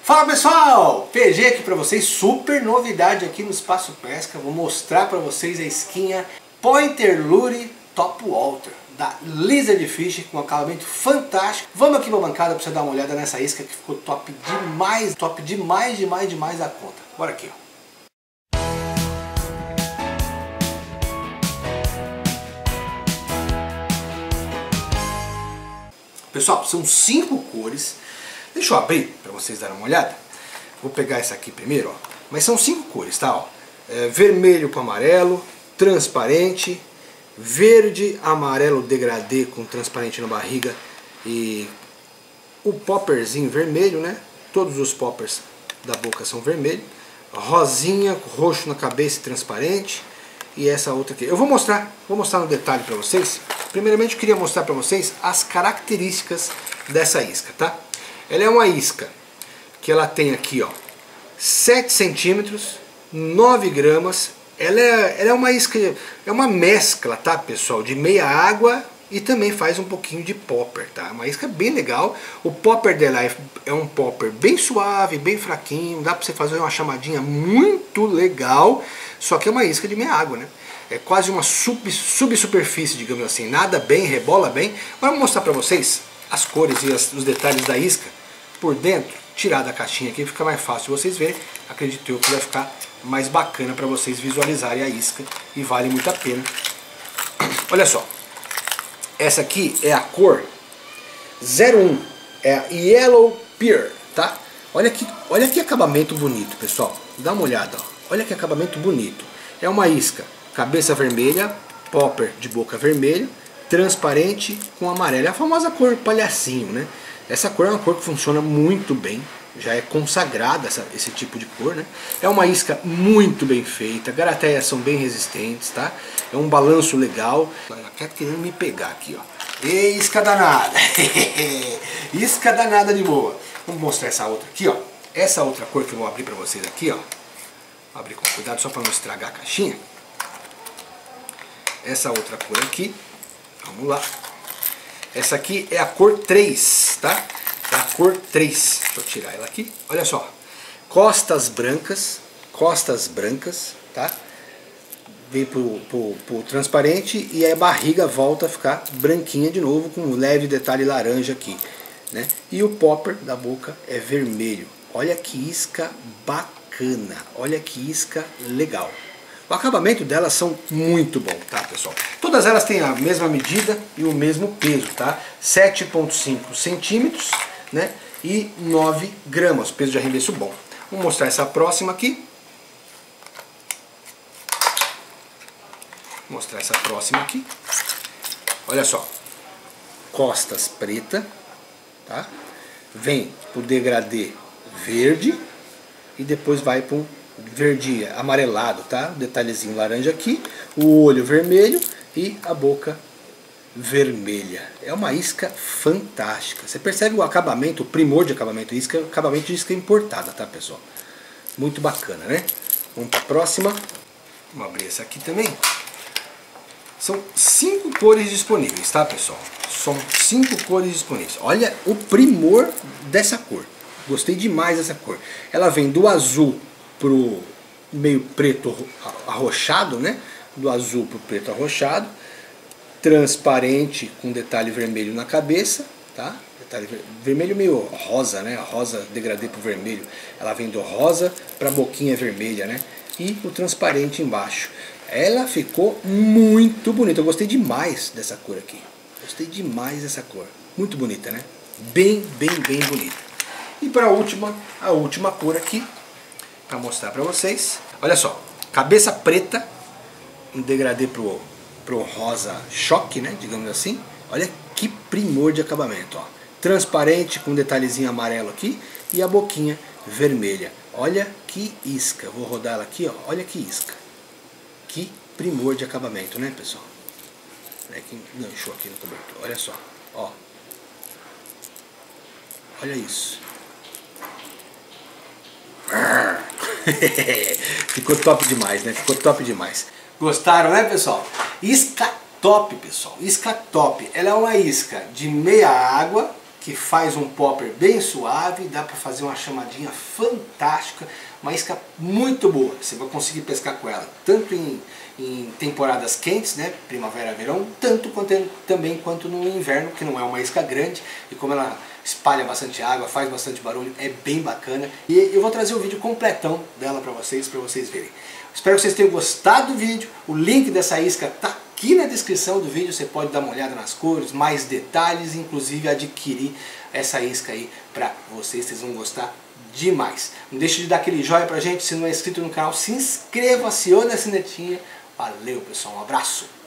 Fala pessoal, PG aqui pra vocês, super novidade aqui no Espaço Pesca. Vou mostrar pra vocês a isquinha Pointer Lure Top Water da Lizard Fish com um acabamento fantástico. Vamos aqui pra bancada pra você dar uma olhada nessa isca que ficou top demais da conta. Bora aqui, ó. Pessoal, são 5 cores. Deixa eu abrir para vocês darem uma olhada. Vou pegar essa aqui primeiro, ó. Mas são 5 cores, tá? Ó. Vermelho com amarelo, transparente, verde, amarelo degradê com transparente na barriga e o popperzinho vermelho, né? Todos os poppers da boca são vermelhos. Rosinha, roxo na cabeça e transparente. E essa outra aqui. Eu vou mostrar no detalhe para vocês. Primeiramente eu queria mostrar para vocês as características dessa isca, tá? Ela é uma isca que ela tem aqui, ó, 7 centímetros, 9 gramas. Ela é uma isca, é uma mescla, tá, pessoal, de meia água e também faz um pouquinho de popper, tá? Uma isca bem legal. O popper dela é um popper bem suave, bem fraquinho. Dá pra você fazer uma chamadinha muito legal. Só que é uma isca de meia água, né? É quase uma subsuperfície, digamos assim. Nada bem, rebola bem. Agora eu vou mostrar pra vocês as cores e os detalhes da isca por dentro. Tirar da caixinha aqui fica mais fácil vocês verem. Acredito eu que vai ficar mais bacana pra vocês visualizarem a isca. E vale muito a pena. Olha só. Essa aqui é a cor 01, é a Yellow Pear, tá? Olha que acabamento bonito, pessoal. Dá uma olhada, ó. Olha que acabamento bonito. É uma isca, cabeça vermelha, popper de boca vermelha, transparente com amarelo. É a famosa cor palhacinho, né? Essa cor é uma cor que funciona muito bem. Já é consagrada esse tipo de cor, né? É uma isca muito bem feita, garateias são bem resistentes, tá? É um balanço legal. Ela quer querendo me pegar aqui, ó. E isca danada! Isca danada de boa. Vamos mostrar essa outra aqui, ó. Essa outra cor que eu vou abrir pra vocês aqui, ó. Vou abrir com cuidado só pra não estragar a caixinha. Essa outra cor aqui, vamos lá. Essa aqui é a cor 3, tá? É a cor 3. Deixa eu tirar ela aqui. Olha só. Costas brancas, tá? Vem pro transparente e a barriga volta a ficar branquinha de novo com um leve detalhe laranja aqui, né? E o popper da boca é vermelho. Olha que isca bacana. Olha que isca legal. O acabamento delas são muito bom, tá, pessoal? Todas elas têm a mesma medida e o mesmo peso, tá? 7,5 centímetros, né? E 9 gramas, peso de arremesso bom. Vou mostrar essa próxima aqui. Vou mostrar essa próxima aqui. Olha só. Costas preta, tá? Vem pro degradê verde e depois vai pro verde amarelado, tá? Um detalhezinho laranja aqui, o olho vermelho e a boca vermelha. É uma isca fantástica. Você percebe o acabamento, o primor de acabamento de isca, acabamento de isca importada, tá, pessoal? Muito bacana, né? Vamos para a próxima. Vamos abrir essa aqui também. São 5 cores disponíveis, tá, pessoal? São 5 cores disponíveis. Olha o primor dessa cor. Gostei demais dessa cor. Ela vem do azul pro meio preto arroxado, né? Do azul pro preto arroxado, transparente com detalhe vermelho na cabeça, tá? Detalhe vermelho meio rosa, né? Rosa degradê pro vermelho. Ela vem do rosa pra boquinha vermelha, né? E o transparente embaixo. Ela ficou muito bonita. Eu gostei demais dessa cor aqui. Gostei demais dessa cor. Muito bonita, né? Bem bonita. E para a última cor aqui, para mostrar para vocês. Olha só, cabeça preta, um degradê pro rosa choque, né, digamos assim. Olha que primor de acabamento, ó. Transparente com um detalhezinho amarelo aqui e a boquinha vermelha. Olha que isca. Vou rodar ela aqui, ó. Olha que isca. Que primor de acabamento, né, pessoal? Olha que ganchou aqui no cobertor. Olha só, ó. Olha isso. Ficou top demais, né? Ficou top demais. Gostaram, né, pessoal? Isca top, pessoal. Isca top. Ela é uma isca de meia água, que que faz um popper bem suave, dá para fazer uma chamadinha fantástica, uma isca muito boa. Você vai conseguir pescar com ela tanto em temporadas quentes, né, primavera, verão, tanto também quanto no inverno, que não é uma isca grande, e como ela espalha bastante água, faz bastante barulho, é bem bacana. E eu vou trazer o vídeo completão dela para vocês verem. Espero que vocês tenham gostado do vídeo. O link dessa isca está aqui na descrição do vídeo, você pode dar uma olhada nas cores, mais detalhes, inclusive adquirir essa isca aí para vocês vão gostar demais. Não deixe de dar aquele joinha pra gente, se não é inscrito no canal, se inscreva, acione a sinetinha. Valeu pessoal, um abraço!